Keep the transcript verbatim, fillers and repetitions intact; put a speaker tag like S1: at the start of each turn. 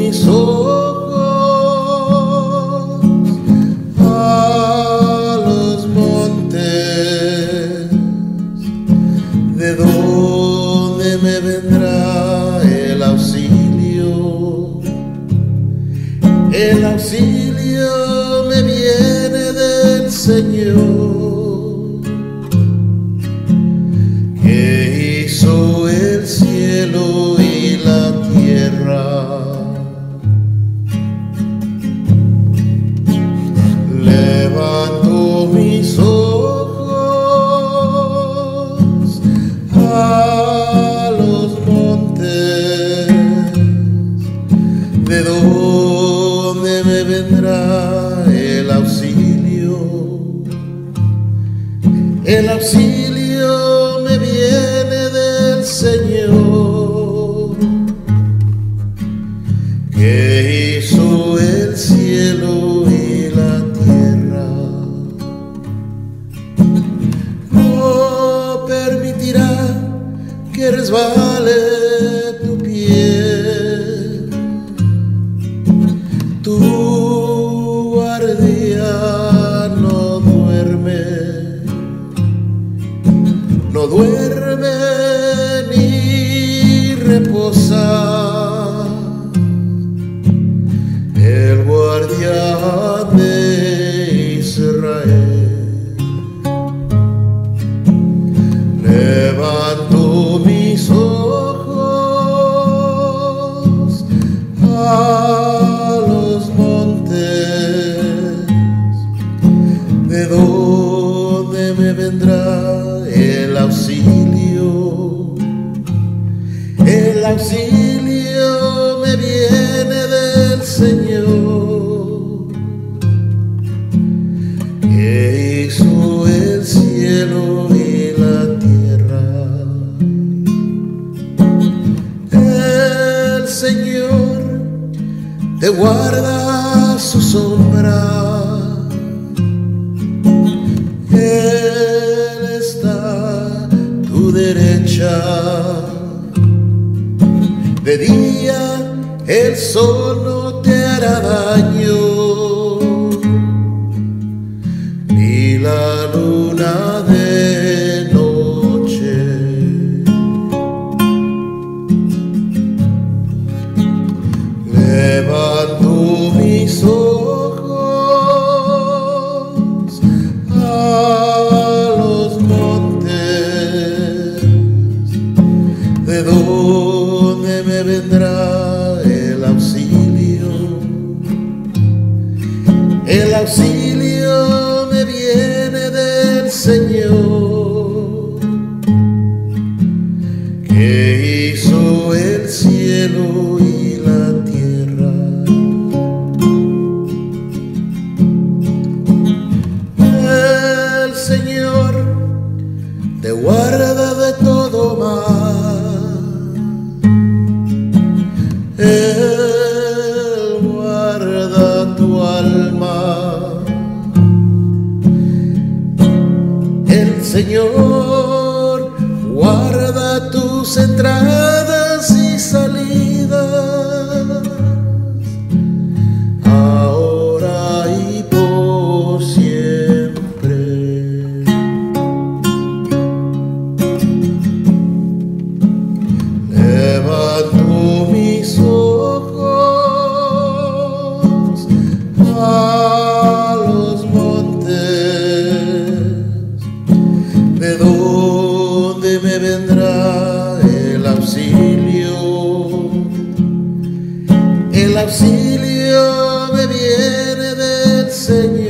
S1: mis ojos a los montes, ¿de dónde me vendrá el auxilio? El auxilio me viene del Señor, que hizo el cielo y la tierra. Levanto mis ojos a los montes, ¿de dónde me vendrá el auxilio? El auxilio me viene del Señor, que hizo el cielo y la tierra. No permitirá que resbale tu pie, tu guardia no duerme, no duerme ni reposa. El guardián de Israel. Levanto mis ojos a los montes, ¿de dónde me vendrá el auxilio? El auxilio me viene del Señor, que hizo el cielo y la tierra. El Señor te guarda su sombra, Él está a tu derecha. De día el sol no te hará daño, ni la luna de noche. Levanto mis ojos a los montes, ¿de dónde me vendrá el auxilio? El auxilio me viene del Señor, que hizo el cielo y la tierra. El Señor te guarda de todo mal, Él guarda tu alma. El Señor guarda tus entradas y salidas, ahora y por siempre. Levanto mis ojos a los montes, ¿de dónde me vendrá el auxilio? El auxilio me viene del Señor,